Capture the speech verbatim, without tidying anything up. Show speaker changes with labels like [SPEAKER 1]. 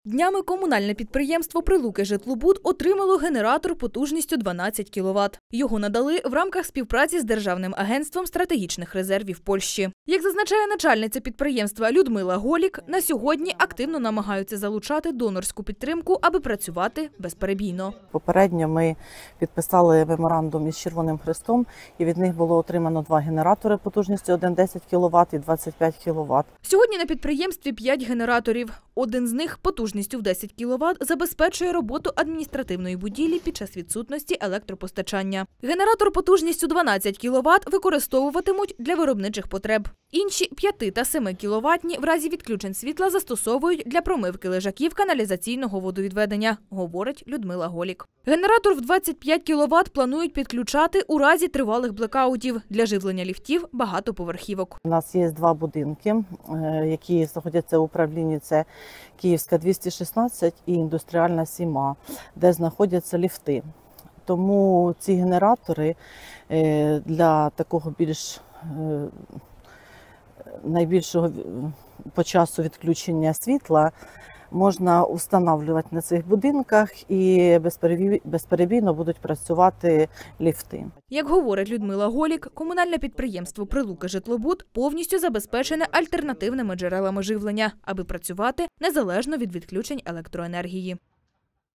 [SPEAKER 1] Днями комунальне підприємство «Прилуки Житлобуд» отримало генератор потужністю дванадцять кіловат. Його надали в рамках співпраці з Державним агентством стратегічних резервів Польщі. Як зазначає начальниця підприємства Людмила Голік, на сьогодні активно намагаються залучати донорську підтримку, аби працювати безперебійно.
[SPEAKER 2] Попередньо ми підписали меморандум із Червоним Хрестом, і від них було отримано два генератори потужністю десять кіловат і двадцять п'ять кіловат.
[SPEAKER 1] Сьогодні на підприємстві п'ять генераторів. Один з них потужністю в десять кіловат забезпечує роботу адміністративної будівлі під час відсутності електропостачання. Генератор потужністю дванадцять кіловат використовуватимуть для виробничих потреб. Інші п'яти та семи кіловатні в разі відключень світла застосовують для промивки лежаків каналізаційного водовідведення, говорить Людмила Голік. Генератор в двадцять п'ять кіловат планують підключати у разі тривалих блекаутів для живлення ліфтів багатоповерхівок.
[SPEAKER 2] У нас є два будинки, які знаходяться в управлінні. Це Київська двісті шістнадцять і Індустріальна сім А, де знаходяться ліфти. Тому ці генератори для такого більш найбільшого по часу відключення світла можна встановлювати на цих будинках і безперебійно будуть працювати ліфти.
[SPEAKER 1] Як говорить Людмила Голік, комунальне підприємство «Прилуки Житлобуд» повністю забезпечене альтернативними джерелами живлення, аби працювати незалежно від відключень електроенергії.